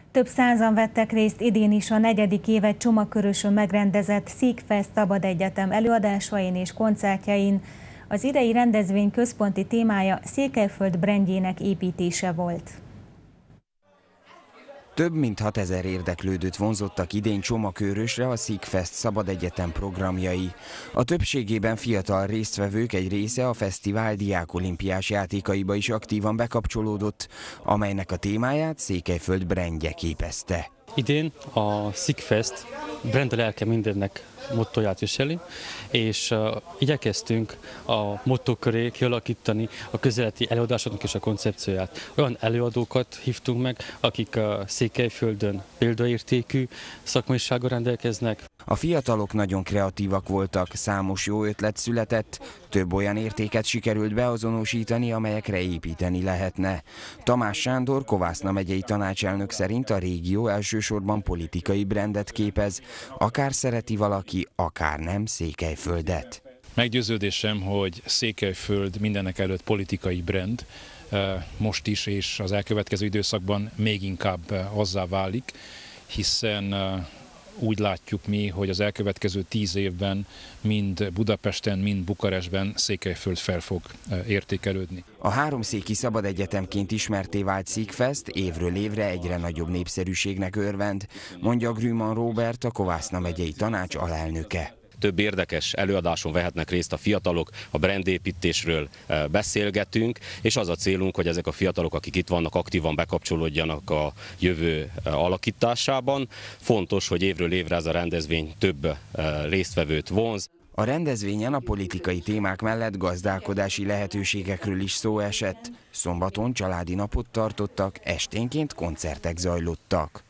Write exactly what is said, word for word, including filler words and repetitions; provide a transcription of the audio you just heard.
Több százan vettek részt idén is a negyedik évet Csomagkörösön megrendezett Szíkfest Szabad Egyetem előadásain és koncertjein. Az idei rendezvény központi témája Székelyföld brandjének építése volt. Több mint hatezer érdeklődőt vonzottak idén Csomagkörösre a Szíkfest Szabad Egyetem programjai. A többségében fiatal résztvevők egy része a fesztivál diákolimpiás játékaiba is aktívan bekapcsolódott, amelynek a témáját Székelyföld brandje képezte. Idén a Szíkfest brand a lelke mindennek mottóját viseli, és uh, igyekeztünk a motto köré kialakítani a közeleti előadásoknak és a koncepcióját. Olyan előadókat hívtunk meg, akik a Székelyföldön példaértékű szakmaisággal rendelkeznek. A fiatalok nagyon kreatívak voltak, számos jó ötlet született, több olyan értéket sikerült beazonosítani, amelyekre építeni lehetne. Tamás Sándor, Kovászna megyei tanácselnök szerint a régió elsősorban politikai brandet képez, akár szereti valaki, akár nem Székelyföldet. Meggyőződésem, hogy Székelyföld mindenek előtt politikai brand, most is és az elkövetkező időszakban még inkább azzá válik, hiszen úgy látjuk mi, hogy az elkövetkező tíz évben mind Budapesten, mind Bukarestben Székelyföld fel fog értékelődni. A háromszéki szabad egyetemként ismertté vált Szíkfest évről évre egyre nagyobb népszerűségnek örvend, mondja Grüman Róbert, a Kovászna megyei tanács alelnöke. Több érdekes előadáson vehetnek részt a fiatalok, a brandépítésről beszélgetünk, és az a célunk, hogy ezek a fiatalok, akik itt vannak, aktívan bekapcsolódjanak a jövő alakításában. Fontos, hogy évről évre ez a rendezvény több résztvevőt vonz. A rendezvényen a politikai témák mellett gazdálkodási lehetőségekről is szó esett. Szombaton családi napot tartottak, esténként koncertek zajlottak.